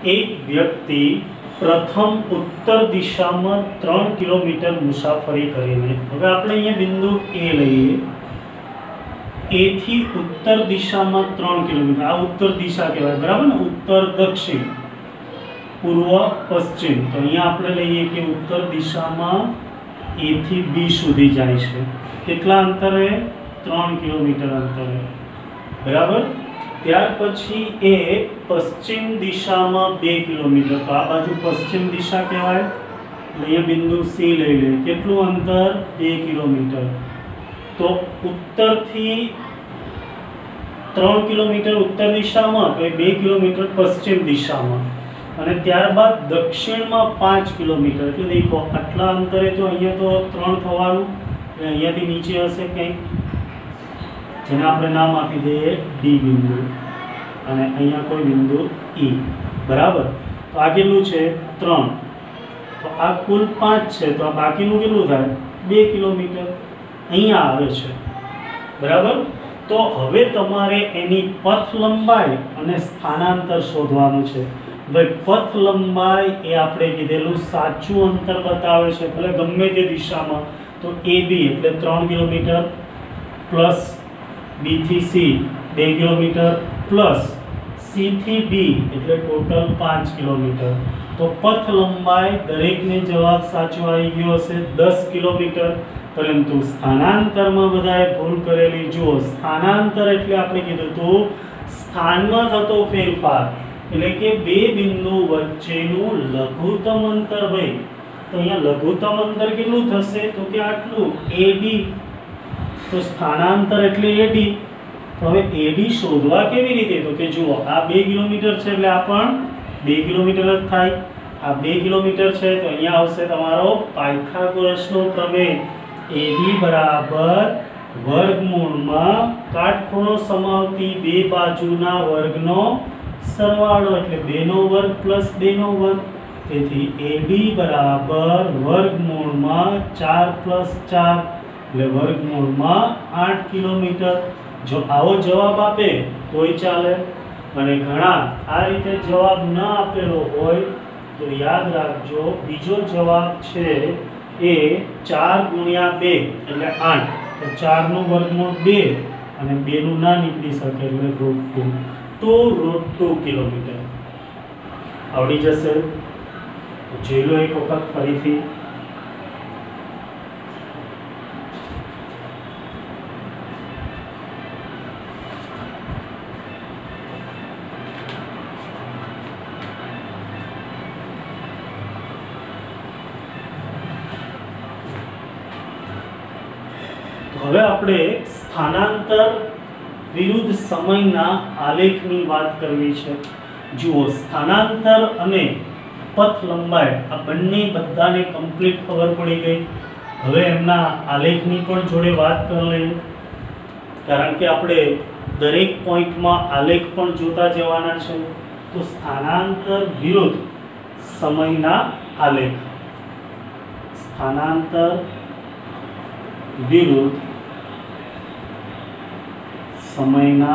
એક વ્યક્તિ પ્રથમ ઉત્તર દિશામાં 3 કિલોમીટર મુસાફરી કરીને, હવે આપણે અહીંયા બિંદુ એ લઈએ, એ થી ઉત્તર દિશામાં 3 કિલોમીટર, આ ઉત્તર દિશા કહેવાય, બરાબર ને? ઉત્તર દક્ષિણ પૂર્વ પશ્ચિમ, તો અહીંયા આપણે લઈએ કે ઉત્તર દિશામાં એ થી બી સુધી જાય છે. કેટલા અંતરે? 3 કિલોમીટર અંતરે, બરાબર. ત્યાર પછી એ પશ્ચિમ દિશામાં 2 કિલોમીટર, તો આ બાજુ પશ્ચિમ દિશા કહેવાય. અહીંયા બિંદુ સી લઈ લે, કેટલું અંતર? 2 કિલોમીટર. તો ઉત્તરથી 3 કિલોમીટર ઉત્તર દિશામાં, તો એ 2 કિલોમીટર પશ્ચિમ દિશામાં, અને ત્યારબાદ દક્ષિણમાં 5 કિલોમીટર. એટલે દેખો આટલા અંતરે તો અહીંયા તો 3 થવાનું, અહીંયાથી નીચે હશે કંઈક, જેને આપણે નામ આપી દઈએ ડી બિંદુ, અને અહીંયા કોઈ બિંદુ ઈ, બરાબર. તો આ કેટલું છે? 3. તો આ કુલ 5 છે, તો આ બાકીનું કેટલું થાય? 2 કિલોમીટર અહીંયા આવે છે, બરાબર. તો હવે તમારે એની પથ લંબાઈ અને સ્થાનાંતર શોધવાનું છે. ભાઈ પથ લંબાઈ એ આપણે કીધેલું સાચું અંતર બતાવે છે, ભલે ગમે તે દિશામાં. તો એ બી એટલે 3 કિલોમીટર પ્લસ બી થી સી 2 કિલોમીટર પ્લસ સી થી ડી એટલે ટોટલ 5 કિલોમીટર. તો પથ લંબાઈ દરેકને જવાબ સાચો આવી ગયો હશે 10 કિલોમીટર. પરંતુ સ્થાનાંતરમાં બધાએ ભૂલ કરેલી. જુઓ, સ્થાનાંતર એટલે આપણે કીધું હતું સ્થાનમાં થતો ફેરફાર, એટલે કે બે બિંદુ વચ્ચેનું લઘુત્તમ અંતર. ભાઈ તો અહીંયા લઘુત્તમ અંતર કેટલું થશે? તો કે આટલું AD. તો સ્થાનાંતર એટલે AD. તો હવે AD શોધવા કેવી રીતે? તો કે જુઓ, આ 2 કિલોમીટર છે એટલે આ પણ 2 કિલોમીટર જ થાય. આ 2 કિલોમીટર છે તો અહીંયા આવશે તમારો પાયથાગોરસનો પ્રમેય. AD બરાબર વર્ગમૂળમાં કાટખૂણો સમાવતી બે બાજુના વર્ગનો સરવાળો, એટલે 2 નો વર્ગ પ્લસ 2 નો વર્ગ. તેથી AD બરાબર વર્ગમૂળમાં 4 પ્લસ 4 એટલે વર્ગમૂળમાં 8 કિલોમીટર. જો આવો જવાબ આપે તોય ચાલે, અને ઘણા આ રીતે જવાબ ન આપેલો હોય તો યાદ રાખજો બીજો જવાબ છે એ 4 ગુણ્યા 2 એટલે 8. તો 4 નું વર્ગમૂળ 2 અને 2 નું ના નીકળી શકે એટલે √2. તો √2 કિલોમીટર આવડી જશે. જોઈ લો એક વખત ફરીથી. હવે આપણે સ્થાનાંતર વિરુદ્ધ સમયના આલેખની વાત કરવી છે. જુઓ, સ્થાનાંતર અને પથ લંબાઈ આ બંને બધાને કમ્પ્લીટ ખબર પડી ગઈ. હવે એમના આલેખની પણ જોડે વાત કરી લઈએ, કારણ કે આપણે દરેક પોઈન્ટમાં આલેખ પણ જોતા જવાના છે. તો સ્થાનાંતર વિરુદ્ધ સમયના આલેખ. સ્થાનાંતર વિરુદ્ધ સમયના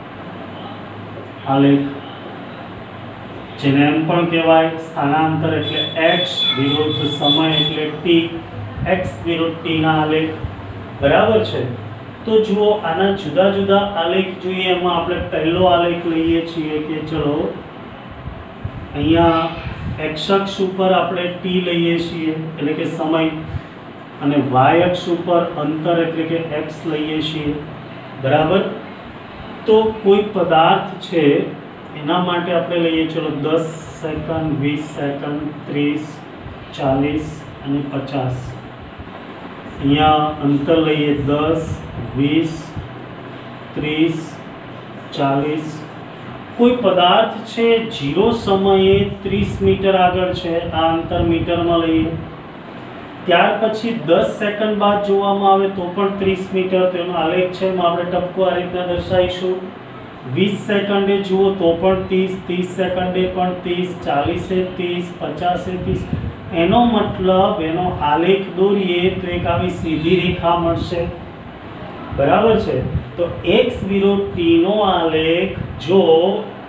આલેખ, જેને એમ પણ કહેવાય સ્થાનાંતર એટલે x વિરુદ્ધ સમય એટલે t, x વિરુદ્ધ t ના આલેખ, બરાબર છે. તો જુઓ, આના જુદા જુદા આલેખ જોઈએ. એમાં આપણે પહેલો આલેખ લઈએ છીએ કે ચલો અહીંયા x અક્ષ ઉપર આપણે t લઈએ છીએ એટલે કે સમય, અને y અક્ષ ઉપર અંતર એટલે કે x લઈએ છીએ, બરાબર. તો કોઈ પદાર્થ છે એના માટે આપણે લઈએ ચલો 10 સેકન્ડ, 20 સેકન્ડ, 30, 40 અને 50. અહીંયા અંતર લઈએ 10, 20, 30, 40. કોઈ પદાર્થ છે 0 સમયે 30 મીટર આગળ છે, આ અંતર મીટરમાં લઈએ. ત્યાર પછી 10 સેકન્ડ બાદ જોવામાં આવે તો પણ 30 મીટર, તેનો આલેખ છે. એમાં આપણે ટપકો આ રીતના દર્શાવીશું. 20 સેકન્ડે જુઓ તો પણ 30, 30 સેકન્ડે પણ 30, 40 એ 30, 50 એ 30. એનો મતલબ એનો આલેખ દોરીએ તો એક આવી સીધી રેખા મળશે, બરાબર છે. તો x વિરુદ્ધ t નો આલેખ જો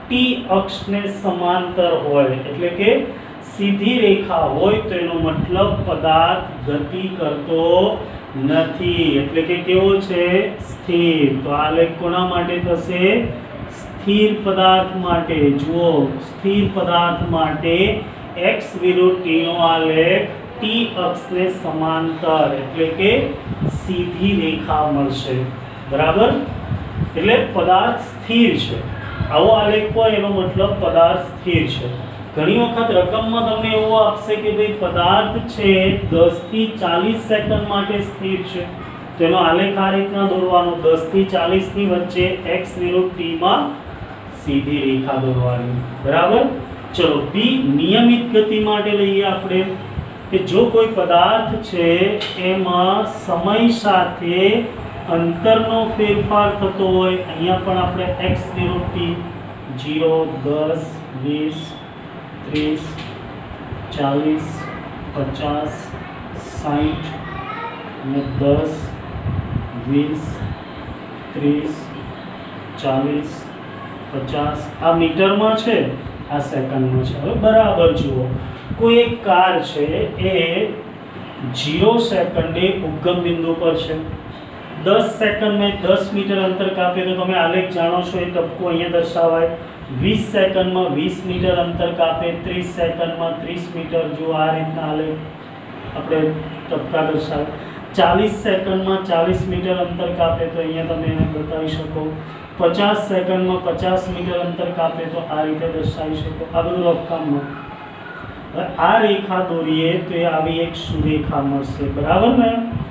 ટી અક્ષને સમાંતર હોય એટલે કે સીધી રેખા હોય તો એનો મતલબ પદાર્થ ગતિ કરતો નથી, એટલે કે કેવો છે? સ્થિર. તો આ આલેખ કોના માટે થશે? સ્થિર પદાર્થ માટે. જુઓ, સ્થિર પદાર્થ માટે x વિરુદ્ધ t નો આલેખ ટી અક્ષને સમાંતર એટલે કે સીધી રેખા મળશે. બરાબર? એટલે પદાર્થ સ્થિર છે. આવો આલેખ હોય એનો મતલબ પદાર્થ સ્થિર છે. ઘણી વખત રકમમાં તમને એવું આપશે કે ભાઈ પદાર્થ છે 10 થી 40 સેકન્ડ માટે સ્થિર છે, તેનો આલેખ આ રીતના દોરવાનો. 10 થી 40 ની વચ્ચે x વિરુદ્ધ t માં સીધી રેખા દોરવાની. બરાબર? ચલો, બી નિયમિત ગતિ માટે લઈએ આપણે કે જો કોઈ પદાર્થ છે એમાં સમય સાથે અંતરનો ફેરફાર થતો હોય, અહીંયા પણ આપણે x વિરુદ્ધ t 0, 10, 20, 30, 40, 50, 60 અને 10, 20, 30, 40, 50 આ મીટરમાં છે, આ સેકન્ડમાં છે. હવે બરાબર જુઓ, કોઈ એક કાર છે એ 0 સેકન્ડે ઉદ્ગમ બિંદુ પર છે, 10 સેકન્ડમાં 10 મીટર અંતર કાપે તો તમે આલેખ જાણો છો, એ ટપકું અહીંયા દર્શાવાય. 20 સેકન્ડમાં 20 મીટર અંતર કાપે, 30 સેકન્ડમાં 30 મીટર. જો આ રીતના આલેખ આપણે ટપકા દર્શાવે. 40 સેકન્ડમાં 40 મીટર અંતર કાપે તો અહીંયા તમે એને બતાવી શકો. 50 સેકન્ડમાં 50 મીટર અંતર કાપે તો આ રીતે દર્શાવી શકો. આ બધું રફકામમાં. હવે આ રેખા દોરીએ તો એ આવી એક સુરેખા મળશે. બરાબર ને?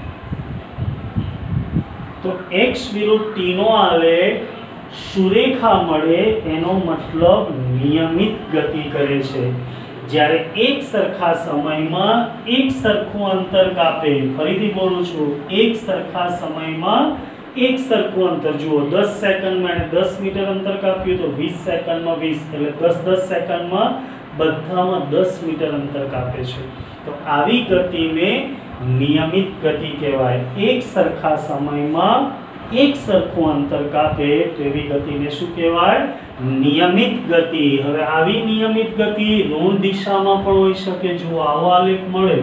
તો x વિરુદ્ધ t નો આલેખ સુરેખા મળે એનો મતલબ નિયમિત ગતિ કરે છે. જ્યારે એક સરખા સમયમાં એક સરખું અંતર કાપે, ફરીથી બોલું છું, એક સરખા સમયમાં એક સરખું અંતર. જુઓ, 10 સેકન્ડમાં 10 મીટર અંતર કાપ્યું તો 20 સેકન્ડમાં 20 એટલે 10 સેકન્ડમાં બધામાં 10 મીટર અંતર કાપે છે. તો આવી ગતિને નિયમિત ગતિ કહેવાય. એક સરખા સમયમાં એક સરખું અંતર કાપે તો એવી ગતિને શું કહેવાય? નિયમિત ગતિ. હવે આવી નિયમિત ગતિ ઋણ દિશામાં પણ હોઈ શકે. જો આવો આલેખ મળે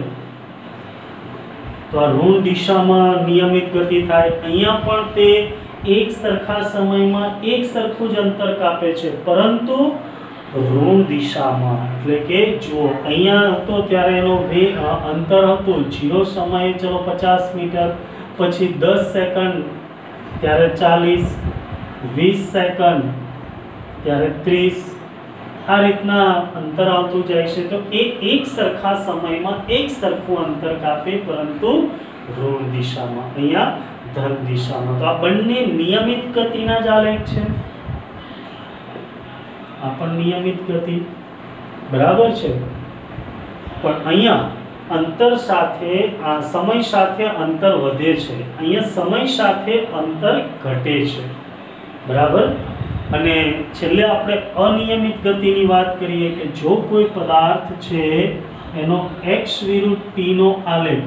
તો આ ઋણ દિશામાં નિયમિત ગતિ થાય. અહીંયા પણ તે એક સરખા સમયમાં એક સરખું જ અંતર કાપે છે, પરંતુ ઋણ દિશામાં. એટલે કે જો અહીંયા હતો ત્યારે એનો અંતર હતું 0 સમયે ચલો 50 મીટર, પછી 10 સેકન્ડ ત્યારે 40, 20 સેકન્ડ ત્યારે 30, આ રીતના અંતર આવતું જાય છે. તો એ એક સરખા સમયમાં એક સરખું અંતર કાપે, પરંતુ ઋણ દિશામાં, અહીંયા ધન દિશામાં. તો આ બંને નિયમિત ગતિના જ આલેખ છે. આ પણ નિયમિત ગતિ. બરાબર છે? પણ અહીંયા અંતર સાથે સમય સાથે અંતર વધે છે, અહીંયા સમય સાથે અંતર ઘટે છે. બરાબર? અને છેલ્લે આપણે અનિયમિત ગતિની વાત કરીએ કે જો કોઈ પદાર્થ છે એનો x વિરુદ્ધ t નો આલેખ,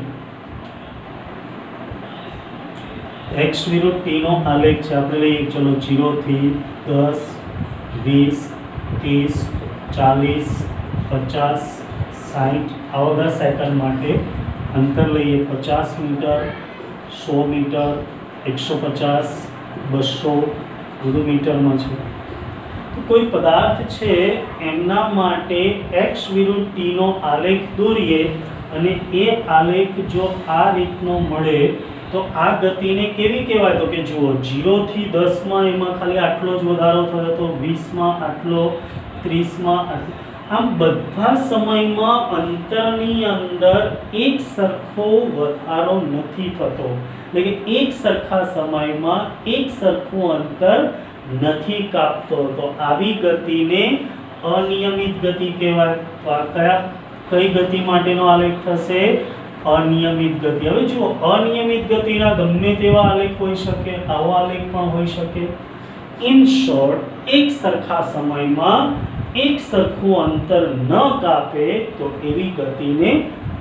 x વિરુદ્ધ t નો આલેખ છે, આપણે લઈએ ચલો 0 થી 10, 20, 30, 40, 50, 60 આવા 10 સેકન્ડ માટે અંતર લઈએ. 50 મીટર, 100 મીટર, 150, 200 બધું મીટરમાં છે. તો કોઈ પદાર્થ છે એમના માટે x વિરુદ્ધ t નો આલેખ દોરીએ અને એ આલેખ જો આ રીતનો મળે તો આ ગતિને કેવી કહેવાય? તો કે જુઓ, 0 થી 10 માં એમાં ખાલી આટલો જ વધારો થયો તો 20 માં આટલો, 30 માં આટલો. આમ બધા સમયમાં અંતરની અંદર એક સરખો વધારો નથી થતો, એટલે કે એક સરખા સમયમાં એક સરખું અંતર નથી કાપતો. તો આવી ગતિને અનિયમિત ગતિ કહેવાય. તો આ કઈ ગતિ માટેનો આલેખ થશે? અનિયમિત ગતિ. હવે જુઓ, અનિયમિત ગતિના ગમે તેવા આલેખ હોઈ શકે, આવો આલેખ પણ હોઈ શકે. ઇન શોર્ટ, એક સરખા સમયમાં એક સરખું અંતર ન કાપે તો એવી ગતિને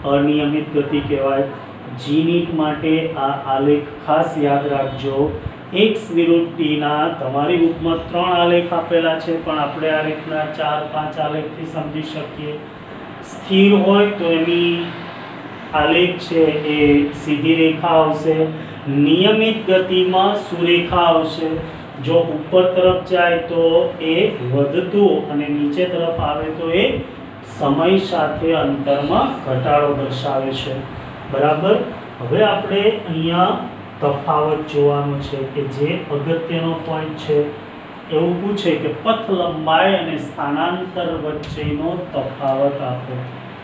અનિયમિત ગતિ કહેવાય. જીનીટ માટે આ આલેખ ખાસ યાદ રાખજો. x વિરુદ્ધ t ના તમારી બુકમાં 3 આલેખ આપેલા છે, પણ આપણે આ રીતના 4-5 આલેખથી સમજી શકીએ. સ્થિર હોય તો એની આલેખ છે એ સીધી રેખા આવશે, નિયમિત ગતિમાં સુરેખા આવશે. જો ઉપર તરફ જાય તો એ વધતું અને નીચે તરફ આવે તો એ સમય સાથે અંતરમાં ઘટાડો દર્શાવે છે. બરાબર. હવે આપણે અહીંયા તફાવત જોવાનો છે કે જે અગત્યનો પોઈન્ટ છે. એવું પૂછે કે પથ લંબાઈ અને સ્થાનાંતર વચ્ચેનો તફાવત આપો.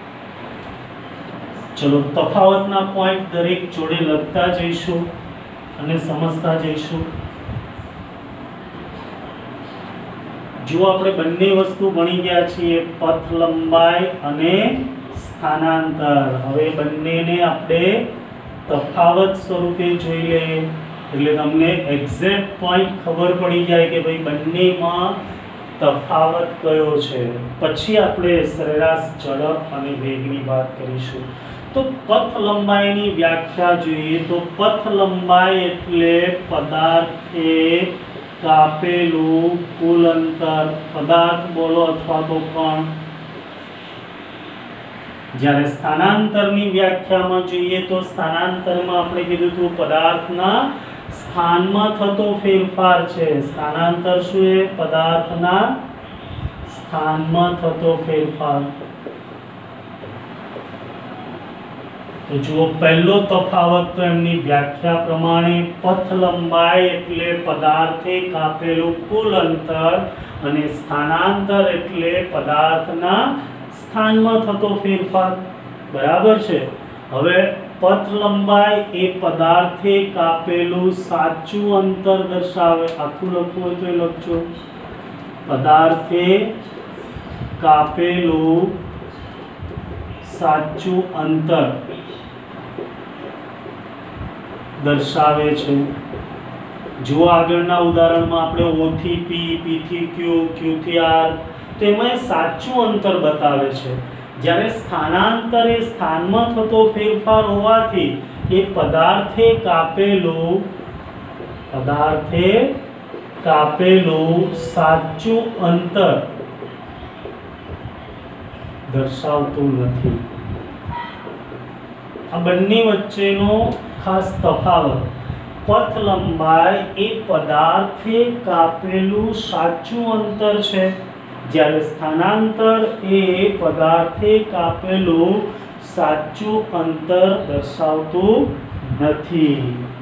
ચલો તફાવતના પોઈન્ટ દરેક જોડે લખતા જઈશું અને સમજતા જઈશું. જો આપણે બંને વસ્તુ ભણી ગયા છીએ, પથ લંબાઈ અને સ્થાનાંતર. હવે બંનેને આપણે તફાવત સ્વરૂપે જોઈ લઈએ એટલે તમને એક્ઝેક્ટ પોઈન્ટ ખબર પડી જાય કે ભાઈ બંનેમાં તફાવત કયો છે. પછી આપણે સરેરાશ ઝડપ અને વેગની વાત કરીશું. તો પથ લંબાઈની વ્યાખ્યા જોઈએ તો પથ લંબાઈ એટલે પદાર્થે કાપેલું કુલ અંતર. પદાર્થ બોલો અથવા તો કણ. જ્યારે સ્થાનાંતરની વ્યાખ્યામાં જોઈએ તો સ્થાનાંતરમાં આપણે કીધું હતું પદાર્થના સ્થાનમાં થતો ફેરફાર છે. સ્થાનાંતર શું છે? પદાર્થના સ્થાનમાં થતો ફેરફાર. તો જુઓ પહેલો તફાવત તો એમની વ્યાખ્યા પ્રમાણે પથ લંબાઈ એટલે પદાર્થે કાપેલું કુલ અંતર અને સ્થાનાંતર એટલે પદાર્થના સ્થાનમાં થતો ફેરફાર. બરાબર છે. હવે પથ લંબાઈ એ પદાર્થે કાપેલું સાચું અંતર દર્શાવે. આખું લખવું હોય તો એ લખજો. પદાર્થે કાપેલું સાચું અંતર દર્શાવે છે. જો આગળના ઉદાહરણમાં આપણે O થી P, P થી Q, Q થી R, તો એમાં સાચું અંતર બતાવે છે. જ્યારે સ્થાનાંતર એ સ્થાનમાં થતો ફેરફાર હોવાથી એ પદાર્થે કાપેલું સાચું અંતર દર્શાવતું નથી. આ બંને વચ્ચેનો ખાસ તફાવત. પથ લંબાઈ એ પદાર્થે કાપેલું સાચું અંતર છે, જ્યારે સ્થાનાંતર એ પદાર્થે કાપેલું સાચું અંતર દર્શાવતું નથી.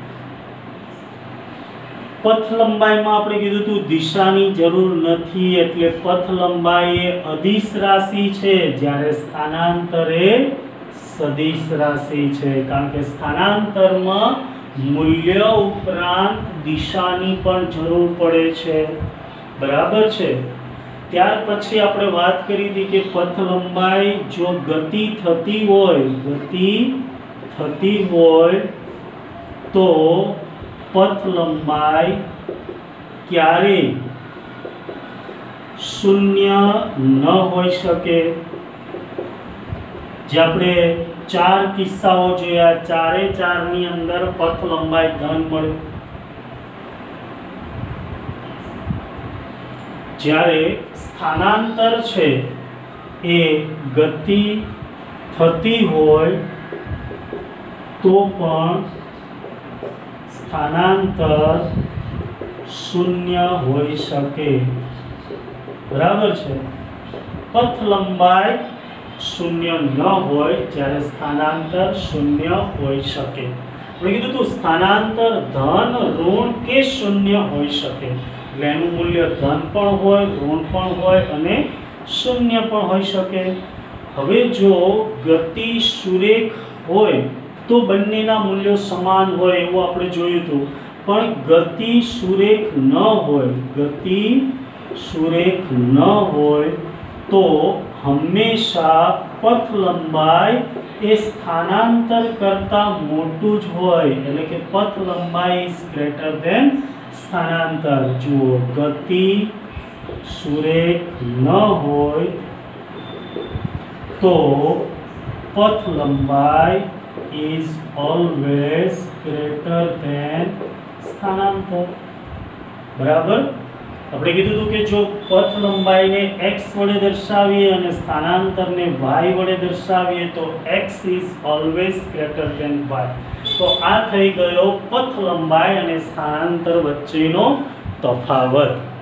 પથ લંબાઈમાં આપણે કીધું હતું દિશાની જરૂર નથી, એટલે પથ લંબાઈ એ અદિશ રાશિ છે, જ્યારે સ્થાનાંતર એ સદિશ રાશિ છે. કારણ કે સ્થાનાંતરમાં મૂલ્ય ઉપરાંત દિશાની પણ જરૂર પડે છે. બરાબર છે. ત્યાર પછી આપણે વાત કરી હતી કે પથ લંબાઈ જો ગતિ થતી હોય તો પથ લંબાઈ ક્યારે શૂન્ય ન હોઈ શકે. જે આપણે 4 કિસ્સાઓ જોયા, ચારે ચારની અંદર પથ લંબાઈ ધન મળે. જ્યારે સ્થાનાંતર છે એ ગતિ થતી હોય તો પણ સ્થાનાંતર શૂન્ય હોઈ શકે. બરાબર છે. પથ લંબાઈ શૂન્ય ન હોય જ્યારે સ્થાનાંતર શૂન્ય હોઈ શકે. આપણે કીધું તો સ્થાનાંતર ધન, ઋણ કે શૂન્ય હોઈ શકે. એટલે એનું મૂલ્ય ધન પણ હોય, ઋણ પણ હોય અને શૂન્ય પણ હોઈ શકે. હવે જો ગતિ સુરેખ હોય તો બંનેના મૂલ્યો સમાન હોય એવું આપણે જોયું હતું. પણ ગતિ સુરેખ ન હોય તો હંમેશા પથ લંબાઈ એ સ્થાનાંતર કરતા મોટું જ હોય. એટલે કે પથ લંબાઈ ઇઝ ગ્રેટર ધેન સ્થાનાંતર. જુઓ, ગતિ સુરેખ ન હોય તો પથ લંબાઈ is always greater than સ્થાનાંતર, બરાબર. આપણે કીધું હતું કે જો પથ લંબાઈને x વડે દર્શાવીએ અને સ્થાનાંતરને y વડે દર્શાવીએ તો x is always greater than y. તો આ થઈ ગયો પથ લંબાઈ અને સ્થાનાંતર વચ્ચેનો તફાવત.